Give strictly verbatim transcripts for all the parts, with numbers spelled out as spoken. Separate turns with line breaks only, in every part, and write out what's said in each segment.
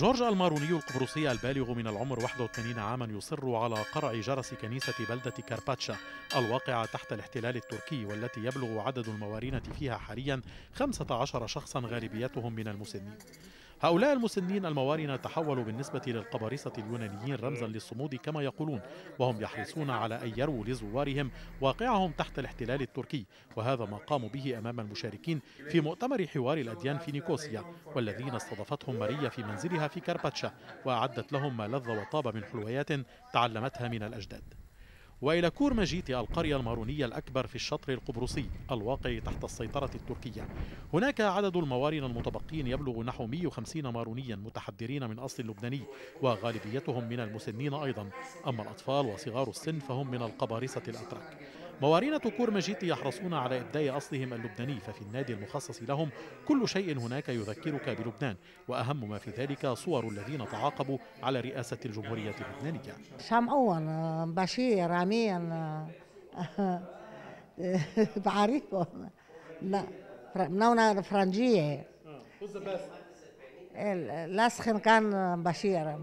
جورج الماروني القبرصي البالغ من العمر واحد وثمانين عاما يصر على قرع جرس كنيسة بلدة كارباتشا الواقعة تحت الاحتلال التركي، والتي يبلغ عدد الموارنة فيها حاليا خمسة عشر شخصا غالبيتهم من المسنين. هؤلاء المسنين الموارنة تحولوا بالنسبة للقبارصة اليونانيين رمزا للصمود كما يقولون، وهم يحرصون على أن يروا لزوارهم واقعهم تحت الاحتلال التركي، وهذا ما قاموا به أمام المشاركين في مؤتمر حوار الأديان في نيكوسيا، والذين استضافتهم ماريا في منزلها في كارباتشا وأعدت لهم ما لذ وطاب من حلويات تعلمتها من الأجداد. وإلى كورماجيتي القرية المارونية الأكبر في الشطر القبرصي الواقع تحت السيطرة التركية، هناك عدد الموارن المتبقين يبلغ نحو مئة وخمسين مارونيا متحدرين من أصل لبناني، وغالبيتهم من المسنين أيضا، أما الأطفال وصغار السن فهم من القبارصة الأتراك. موارنة كورماجيتي يحرصون على إبداء أصلهم اللبناني، ففي النادي المخصص لهم كل شيء هناك يذكرك بلبنان، وأهم ما في ذلك صور الذين تعاقبوا على رئاسة الجمهورية اللبنانية.
شام أول بشير عمين بعرفهم لا منونا فرنجية لاسخن كان بشير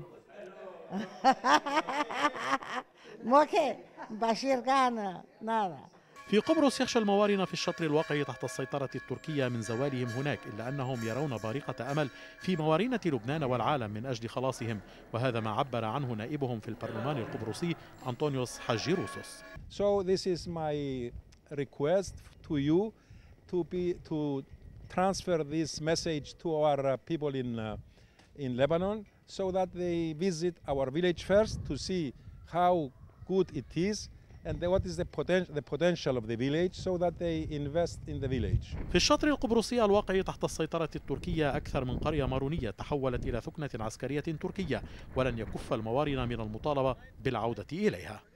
موكي بشير كان نانا.
في قبرص يخشى الموارنة في الشطر الواقع تحت السيطرة التركية من زوالهم هناك، إلا أنهم يرون بارقة أمل في موارنة لبنان والعالم من أجل خلاصهم، وهذا ما عبر عنه نائبهم في البرلمان القبرصي أنطونيوس حجيروسوس.
So this is my request to you to be to transfer this message to our people in uh, in Lebanon, so that they visit our village first to see how good it is and what is the potential the potential of the village, so that they invest in the village.
في الشطر القبرصي الواقع تحت السيطرة التركية أكثر من قرية مارونية تحولت إلى ثكنة عسكرية تركية، ولن يكف الموارنة من المطالبة بالعودة إليها.